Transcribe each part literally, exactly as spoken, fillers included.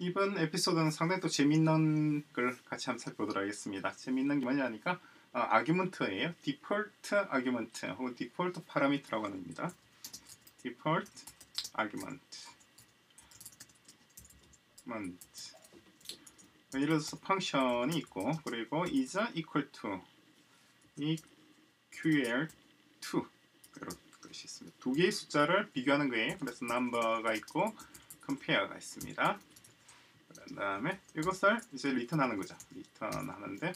이번 에피소드는 상당히 또 재밌는 걸 같이 한번 살펴보도록 하겠습니다. 재밌는 게 뭐냐니까 어, 아규먼트예요. 디폴트 아규먼트 혹은 디폴트 파라미터라고 합니다. 디폴트 아규먼트 예를 들어서 펑션이 있고 그리고 is equal to equal to 이런 것이 있습니다. 두 개의 숫자를 비교하는 거예요. 그래서 number가 있고 compare가 있습니다. 그 다음에 이것을 이제 리턴하는 거죠. 리턴하는데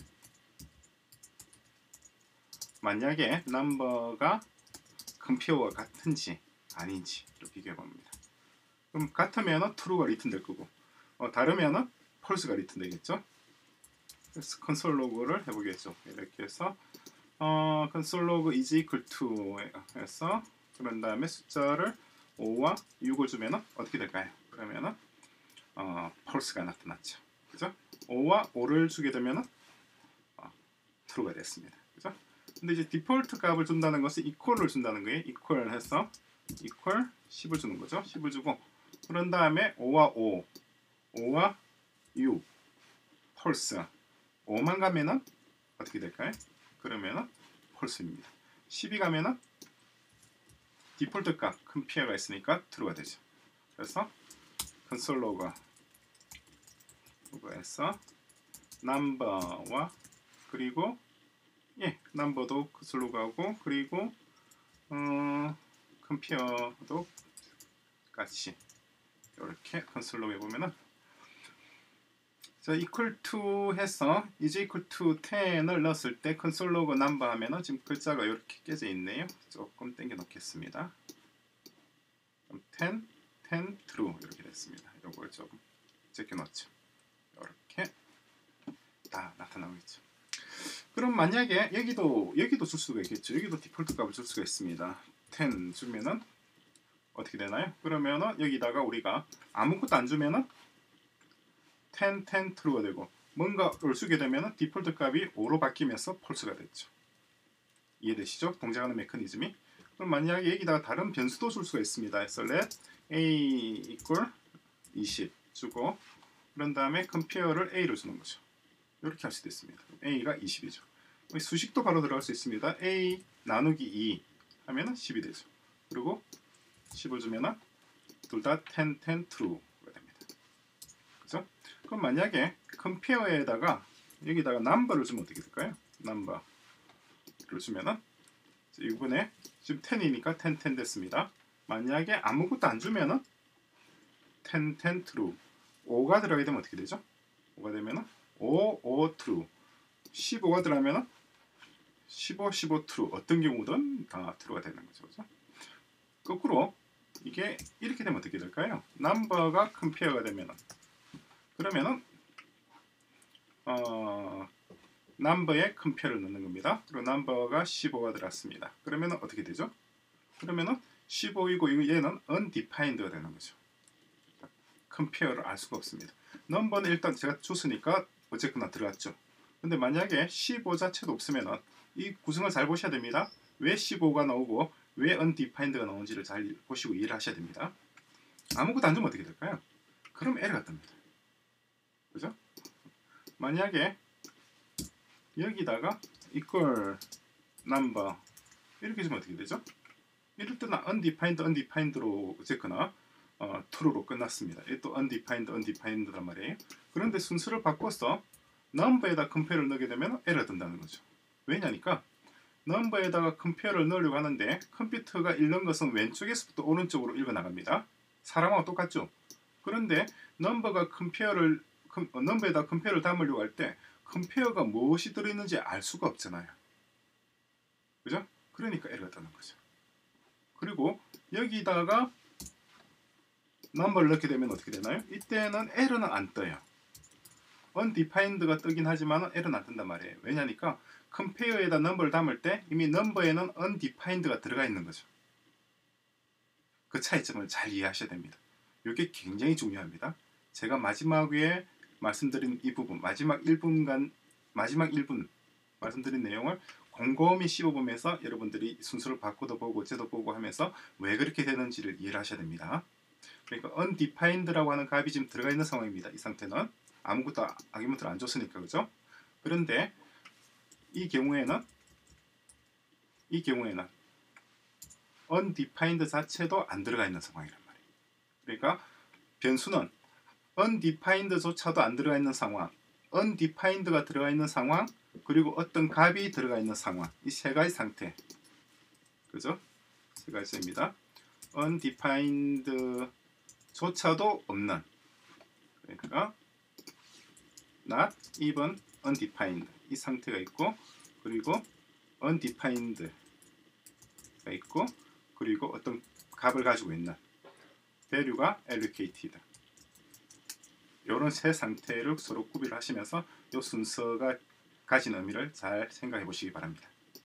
만약에 number가 compare와 같은지 아닌지를 비교해 봅니다. 그럼 같으면 true가 리턴 될 거고 어, 다르면 false가 리턴 되겠죠. 그래서 console log를 해보겠죠. 이렇게 해서 어, console log is equal to 해서 그런 다음에 숫자를 오와 육을 주면 어떻게 될까요? 그러면은 어, false가 나타났죠. 그죠? 오와 오를 주게 되면 어, true가 됐습니다. 그죠? 근데 이제 디폴트 값을 준다는 것은 equal을 준다는 거예요. equal 해서 equal 십을 주는 거죠. 십을 주고 그런 다음에 오와 오, 오와 육, false. 오만 가면은 어떻게 될까요? 그러면은 false입니다. 십이 가면은 디폴트 값 compare가 있으니까 true가 되죠. 그래서 console log 로그에서 number와 그리고 예 number도 console log하고 그리고 어, compare도 같이 이렇게 console log에 보면은 자 equal to 해서 is equal to 텐을 넣었을 때 console log number 하면은 지금 글자가 이렇게 깨져 있네요. 조금 당겨 놓겠습니다. 텐, 텐, true 이렇게 됐습니다. 이걸 조금 제껴 놓죠. 이렇게 다 나타나고 있죠. 그럼 만약에 여기도 여기도 줄 수가 있겠죠. 여기도 디폴트 값을 줄 수가 있습니다. 텐 주면은 어떻게 되나요? 그러면은 여기다가 우리가 아무것도 안 주면은 텐, 텐, true가 되고 뭔가를 주게 되면은 디폴트 값이 오로 바뀌면서 false가 됐죠. 이해되시죠? 동작하는 메커니즘이. 그럼 만약에 여기다가 다른 변수도 줄 수가 있습니다. 그래서 let a equal 이십 주고 그런 다음에 compare를 a로 주는 거죠. 이렇게 할 수도 있습니다. a가 이십이죠. 수식도 바로 들어갈 수 있습니다. a 나누기 이 하면은 십이 되죠. 그리고 십을 주면은 둘 다 텐, 텐, true가 됩니다. 그죠? 그럼 만약에 compare에다가 여기다가 number를 주면 어떻게 될까요? number를 주면은 이번에 지금 텐이니까 텐, 텐 됐습니다. 만약에 아무것도 안 주면은 텐, 텐, true 오가 들어가게 되면 어떻게 되죠? 오가 되면은 오, 오, true 십오가 들어가면은 십오, 십오, true 어떤 경우든 다 true가 되는 거죠. 그죠? 거꾸로 이게 이렇게 되면 어떻게 될까요? number가 compare가 되면은 그러면은 어, number에 compare를 넣는 겁니다. 그리고 number가 십오가 들어갔습니다. 그러면은 어떻게 되죠? 그러면은 십오이고 얘는 undefined가 되는 거죠. compare를 알 수가 없습니다. number는 일단 제가 줬으니까 어쨌거나 들어갔죠. 근데 만약에 십오 자체도 없으면은 이 구성을 잘 보셔야 됩니다. 왜 십오가 나오고 왜 undefined가 나오는지를 잘 보시고 이해를 하셔야 됩니다. 아무것도 안 주면 어떻게 될까요? 그럼 에러가 뜹니다. 그죠? 만약에 여기다가 equal number 이렇게 주면 어떻게 되죠? 이럴 때는 undefined, undefined로 어쨌거나 어, true로 끝났습니다. 또 undefined, undefined란 말이에요. 그런데 순서를 바꿔서 number에다 compare를 넣게 되면 에러 뜬다는 거죠. 왜냐니까 number에다가 compare를 넣으려고 하는데 컴퓨터가 읽는 것은 왼쪽에서부터 오른쪽으로 읽어 나갑니다. 사람하고 똑같죠. 그런데 number가 compare를 number에다 compare를 담으려고 할 때 compare가 무엇이 들어있는지 알 수가 없잖아요. 그죠? 그러니까 에러가 뜨는 거죠. 그리고 여기다가 number를 넣게 되면 어떻게 되나요? 이때는 에러는 안 떠요. undefined가 뜨긴 하지만 에러는 안 뜬단 말이에요. 왜냐니까 compare에다 number를 담을 때 이미 number에는 undefined가 들어가 있는 거죠. 그 차이점을 잘 이해하셔야 됩니다. 이게 굉장히 중요합니다. 제가 마지막에 말씀드린 이 부분, 마지막 일 분간, 마지막 일 분 말씀드린 내용을 곰곰이 씹어보면서 여러분들이 순서를 바꿔도 보고 째도 보고 하면서 왜 그렇게 되는지를 이해를 하셔야 됩니다. 그러니까 undefined라고 하는 값이 지금 들어가 있는 상황입니다. 이 상태는 아무것도 아규먼트를 안 줬으니까, 그죠? 그런데 이 경우에는 이 경우에는 undefined 자체도 안 들어가 있는 상황이란 말이에요. 그러니까 변수는 undefined조차도 안 들어가 있는 상황, undefined가 들어가 있는 상황, 그리고 어떤 값이 들어가 있는 상황, 이 세 가지 상태, 그죠? 세 가지입니다. undefined조차도 없는, 그러니까 not even undefined 이 상태가 있고, 그리고 undefined가 있고, 그리고 어떤 값을 가지고 있는 value가 allocated, 이런 세 상태를 서로 구별하시면서 이 순서가 가진 의미를 잘 생각해 보시기 바랍니다.